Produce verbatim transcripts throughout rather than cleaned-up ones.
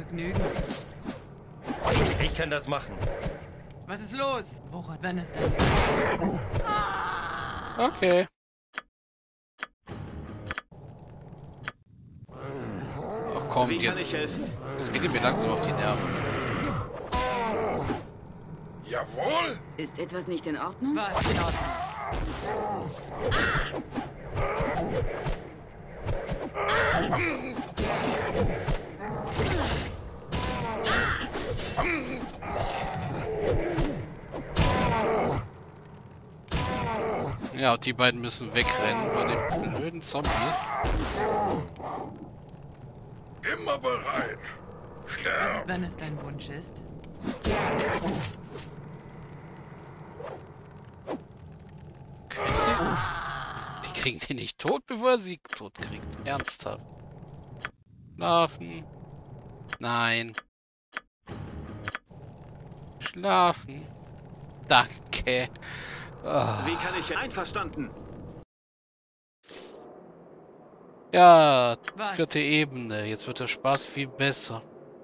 Vergnügen. Ich kann das machen. Was ist los? Woran, wenn es denn... Okay. Ach komm, Wie kann jetzt. ich helfen? Es geht mir langsam auf die Nerven. Jawohl! Ist etwas nicht in Ordnung? Was in Ordnung? Ja, und die beiden müssen wegrennen von dem blöden Zombie. Immer bereit. Was Sterb! ist, wenn es dein Wunsch ist? Die kriegen die nicht tot, bevor er sie tot kriegt. Ernsthaft. Schlafen. Nein. Schlafen. Danke. Ah. Wie kann ich... Einverstanden. Ja, Was? vierte Ebene. Jetzt wird der Spaß viel besser.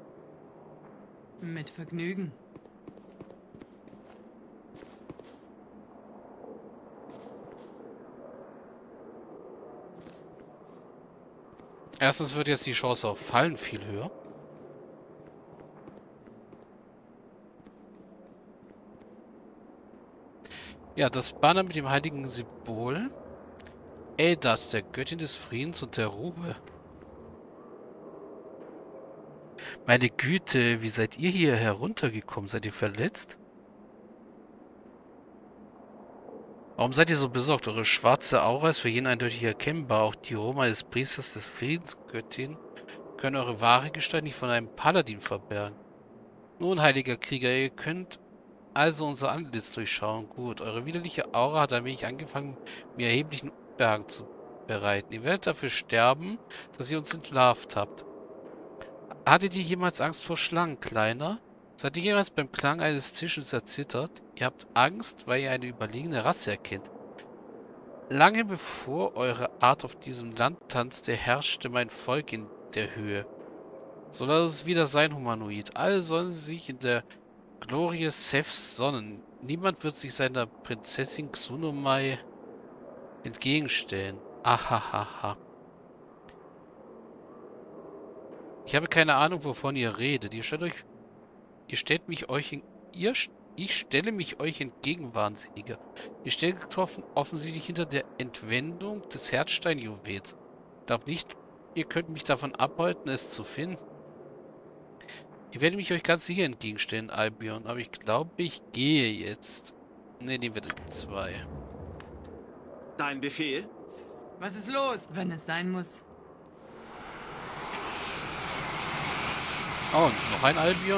Mit Vergnügen. Erstens wird jetzt die Chance auf Fallen viel höher. Ja, das Banner mit dem heiligen Symbol. Edas, der Göttin des Friedens und der Ruhe. Meine Güte, wie seid ihr hier heruntergekommen? Seid ihr verletzt? Warum seid ihr so besorgt? Eure schwarze Aura ist für jeden eindeutig erkennbar. Auch die Roma des Priesters des Friedensgöttin können eure wahre Gestalt nicht von einem Paladin verbergen. Nun, heiliger Krieger, ihr könnt also unser Antlitz durchschauen. Gut, eure widerliche Aura hat ein wenig angefangen, mir erheblichen Unbehagen zu bereiten. Ihr werdet dafür sterben, dass ihr uns entlarvt habt. Hattet ihr jemals Angst vor Schlangen, Kleiner? Seid ihr jemals beim Klang eines Zischens erzittert? Ihr habt Angst, weil ihr eine überlegene Rasse erkennt. Lange bevor eure Art auf diesem Land tanzte, herrschte mein Volk in der Höhe. So lasst es wieder sein, Humanoid. Alle sollen sich in der Glorie Seths sonnen. Niemand wird sich seiner Prinzessin Xunomai entgegenstellen. Ahahaha. Ich habe keine Ahnung, wovon ihr redet. Ihr stellt euch... Ihr stellt mich euch in... Ihr... Ich stelle mich euch entgegen, Wahnsinniger. Ihr steht getroffen offensichtlich hinter der Entwendung des Herzsteinjuwels. Glaubt nicht, ihr könnt mich davon abhalten, es zu finden. Ich werde mich euch ganz sicher entgegenstellen, Albion, aber ich glaube, ich gehe jetzt. Ne, nehmen wir den zwei. Dein Befehl? Was ist los? Wenn es sein muss. Oh, und noch ein Albion.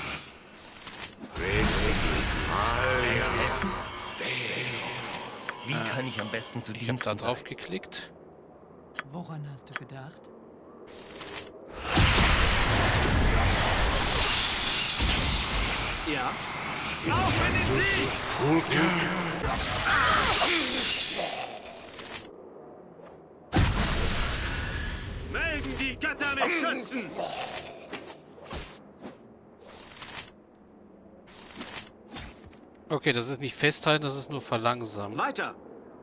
Wie kann ich am besten zu Ich habe Diensten da drauf sein? geklickt. Woran hast du gedacht? Ja. Auf in den Sieg! Melden die Götter mich schützen! Okay, das ist nicht festhalten, das ist nur verlangsamen. Weiter!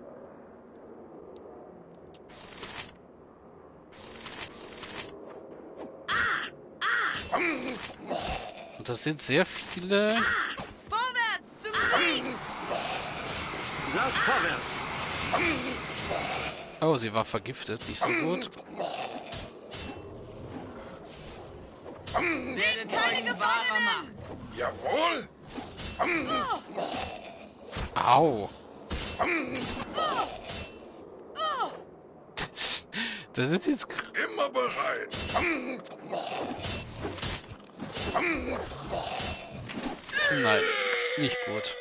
Und das sind sehr viele... Vorwärts zum Sieg! Lauf vorwärts! Oh, sie war vergiftet, nicht so gut. Werdet keine wahrer Macht! Jawohl! Au! Das, das ist jetzt... Immer bereit! Nein, nicht gut.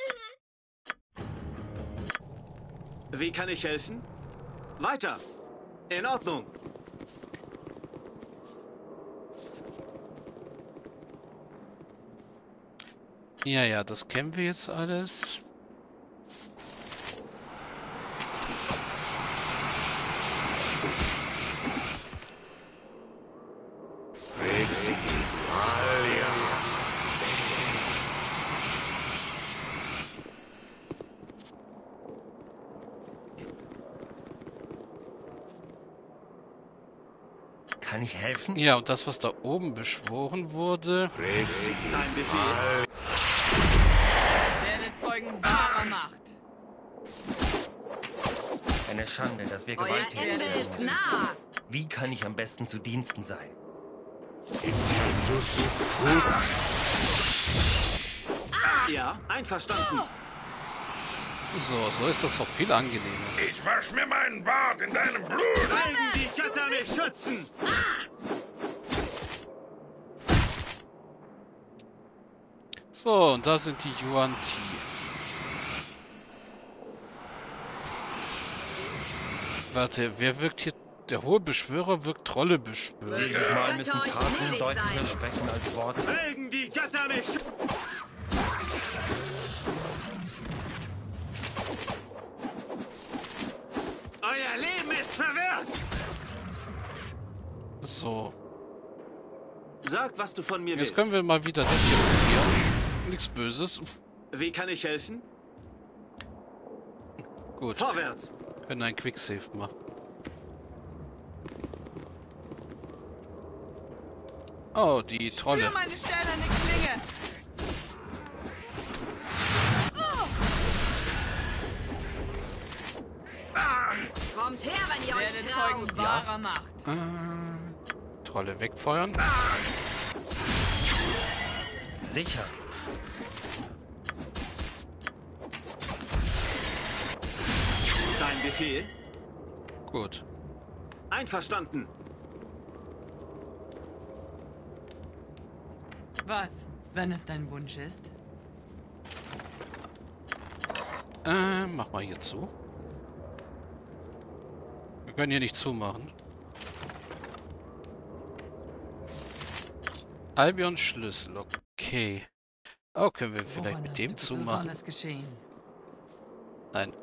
Wie kann ich helfen? Weiter! In Ordnung! Ja, ja, das kennen wir jetzt alles. kann ich helfen? Ja, und das, was da oben beschworen wurde... Dein Befehl. Werde Zeugen wahrer Macht. Eine Schande, dass wir Euer gewalttätig Ende werden ist müssen. nah. Wie kann ich am besten zu Diensten sein? Ja, einverstanden. So, so ist das doch viel angenehmer. Ich wasch mir meinen Bart in deinem Blut. Mögen die Götter mich schützen. So, und da sind die Yuan Ti. Warte, wer wirkt hier? Der hohe Beschwörer wirkt Trollebeschwörer. Dieses Mal müssen Götter euch Taten gnädig deutlicher sein. sprechen als Worte. Mögen die Götter mich schützen. Euer Leben ist verwirrt. So, Sag, was du von mir jetzt willst. können wir mal wieder das hier probieren. Nichts Böses. Wie kann ich helfen? Gut, Vorwärts. wir können einen Quicksave machen. Oh, die Trolle. Für meine stählerne Klinge. Kommt her, wenn ihr Werde euch Zeugen traut. wahrer Macht. Äh, Trolle wegfeuern. Sicher. Dein Befehl. Gut. Einverstanden. Was, wenn es dein Wunsch ist? Äh, mach mal hier zu. Wir können hier nicht zumachen. Albion Schlüssel, okay. Oh, können wir vielleicht Woran mit hast dem du zumachen? besonders geschehen? Nein.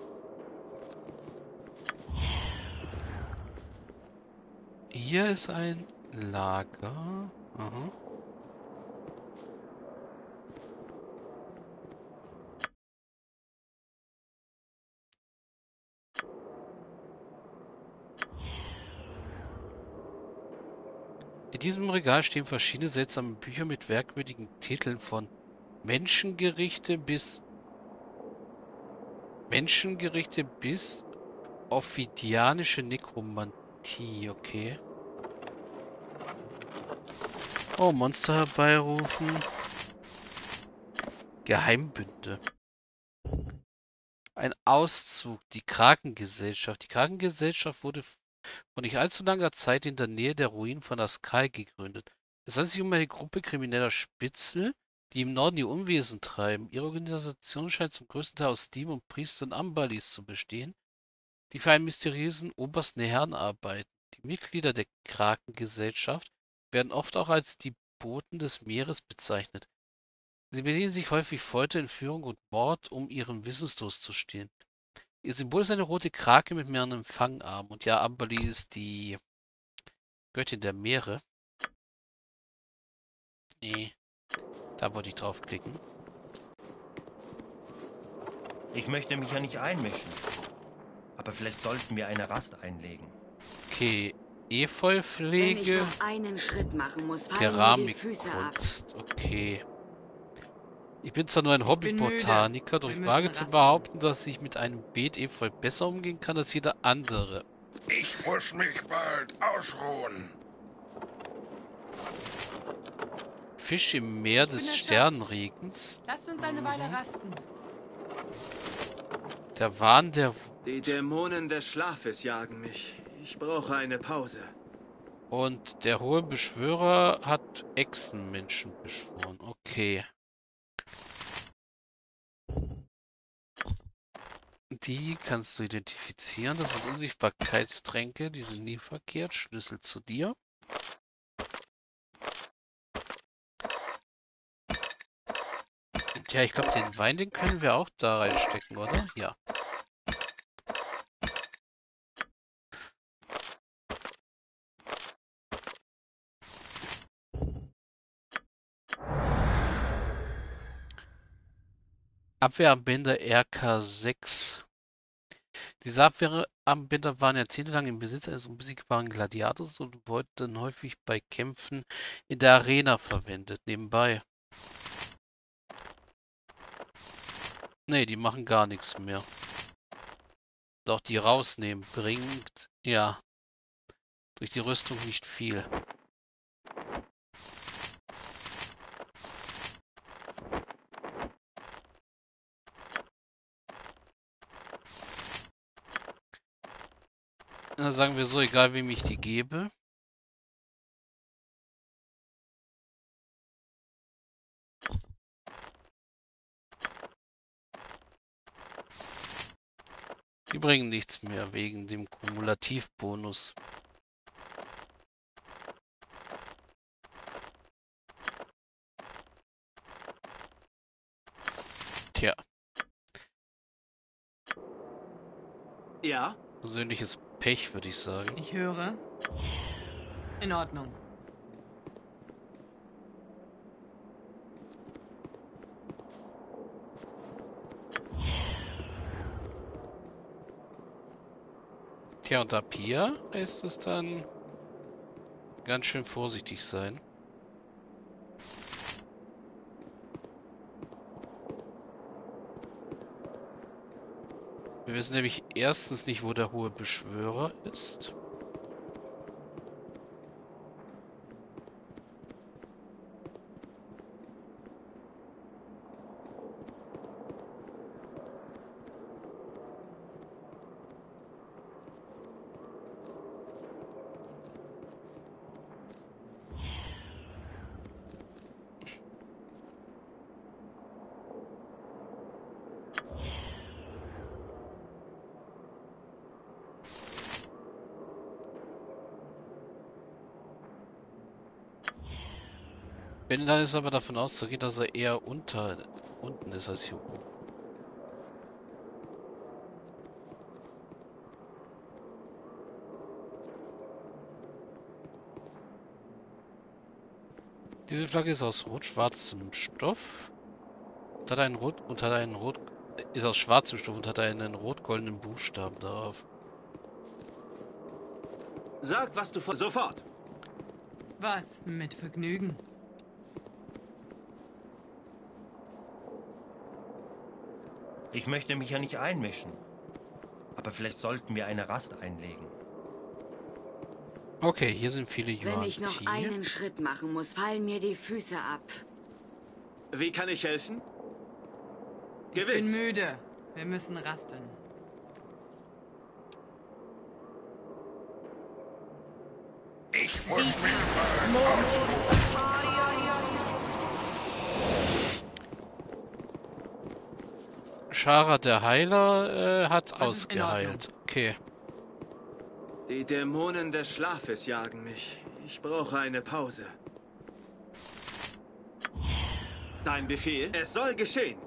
Hier ist ein Lager. Aha. In diesem Regal stehen verschiedene seltsame Bücher mit merkwürdigen Titeln von Menschengerichte bis Menschengerichte bis Ophidianische Nekromantie, okay. Oh, Monster herbeirufen. Geheimbünde. Ein Auszug, die Krakengesellschaft. Die Krakengesellschaft wurde vor nicht allzu langer Zeit in der Nähe der Ruinen von Askal gegründet. Es handelt sich um eine Gruppe krimineller Spitzel, die im Norden ihr Unwesen treiben. Ihre Organisation scheint zum größten Teil aus Steam und Priestern Ambalis zu bestehen, die für einen mysteriösen obersten Herrn arbeiten. Die Mitglieder der Krakengesellschaft werden oft auch als die Boten des Meeres bezeichnet. Sie bedienen sich häufig Folter, Entführung und Mord, um ihren Wissensdurst zu stillen. Ihr Symbol ist eine rote Krake mit mehreren Fangarmen. Und ja, Ambali ist die Göttin der Meere. Nee, da wollte ich draufklicken. Ich möchte mich ja nicht einmischen. Aber vielleicht sollten wir eine Rast einlegen. Okay, Wenn ich Efeupflege, noch einen Schritt machen muss, fallen mir die Füße ab. Keramikkunst. Okay. Ich bin zwar nur ein bin Hobbybotaniker, doch müde. ich Wir wage müssen zu rasten. behaupten, dass ich mit einem Beet Efeu besser umgehen kann als jeder andere. Ich muss mich bald ausruhen. Fisch im Meer bin des erschöpft. Sternenregens. Lasst uns eine Weile rasten. Der Wahn der... Die Dämonen des Schlafes jagen mich. Ich brauche eine Pause. Und der hohe Beschwörer hat Echsenmenschen beschworen. Okay. Die kannst du identifizieren. Das sind Unsichtbarkeitstränke. Die sind nie verkehrt. Schlüssel zu dir. Und ja, ich glaube, den Wein, den können wir auch da reinstecken, oder? Ja. Abwehrbänder R K sechs. Diese Abwehranbieter waren jahrzehntelang im Besitz eines unbesiegbaren Gladiators und wurden häufig bei Kämpfen in der Arena verwendet. Nebenbei. Nee, die machen gar nichts mehr. Doch die rausnehmen bringt, ja, durch die Rüstung nicht viel. Na, sagen wir so, egal wem ich die gebe. Die bringen nichts mehr wegen dem Kumulativbonus. Tja. Ja? Persönliches Pech, würde ich sagen. Ich höre. In Ordnung. Tja, und ab hier ist es dann ganz schön vorsichtig sein. Wir wissen nämlich erstens nicht, wo der hohe Beschwörer ist. Wenn dann ist aber davon auszugehen, dass er eher unter unten ist als hier oben. Diese Flagge ist aus rot-schwarzem Stoff und hat einen rot und hat einen rot ist aus schwarzem Stoff und hat einen rot-goldenen Buchstaben darauf. Sag, was du von... Sofort! Was? Mit Vergnügen. Ich möchte mich ja nicht einmischen. Aber vielleicht sollten wir eine Rast einlegen. Okay, hier sind viele Yuan. Wenn ich noch einen Schritt machen muss, fallen mir die Füße ab. Wie kann ich helfen? Ich Gewiss. bin müde. Wir müssen rasten. Ich muss mich bald Shara, der Heiler, äh, hat Das ist in ausgeheilt. Okay. Die Dämonen des Schlafes jagen mich. Ich brauche eine Pause. Dein Befehl? Es soll geschehen.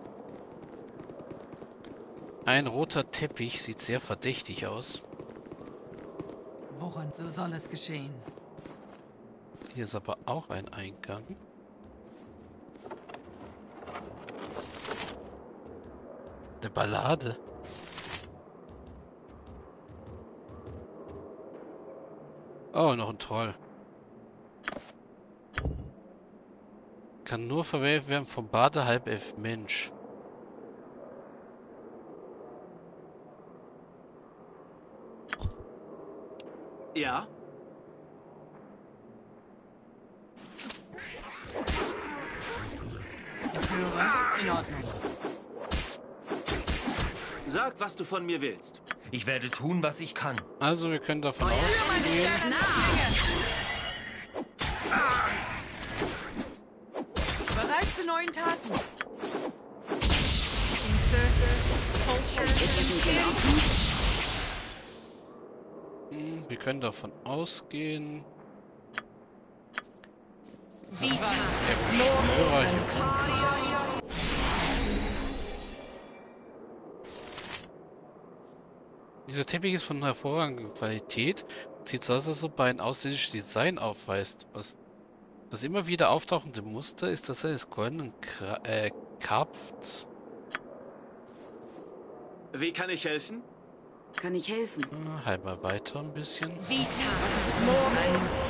Ein roter Teppich sieht sehr verdächtig aus. Woran so soll es geschehen? Hier ist aber auch ein Eingang. Eine Ballade. Oh, noch ein Troll. Kann nur verwählt werden vom Bade Halbelf Mensch. Ja? Ich höre. In Ordnung. Sag, was du von mir willst. Ich werde tun, was ich kann. Also wir können davon ausgehen. Bereit zu neuen Taten. Hm, wir können davon ausgehen. Wie Der Beschwörer hier unten ist. Dieser Teppich ist von hervorragender Qualität. Sieht so aus, als ob er ein ausländisches Design aufweist. Was das immer wieder auftauchende Muster ist das eines goldenen Kra äh, Karpfens. Wie kann ich helfen? Kann ich helfen? Ah, halt mal weiter ein bisschen. Vita. Mortis.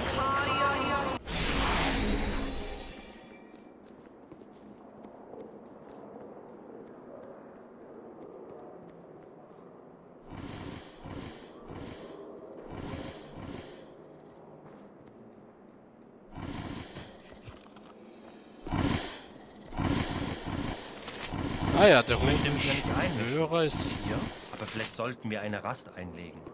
Ah ja, der Ich möchte mich ja nicht einmischen. Hörer ist hier. Aber vielleicht sollten wir eine Rast einlegen.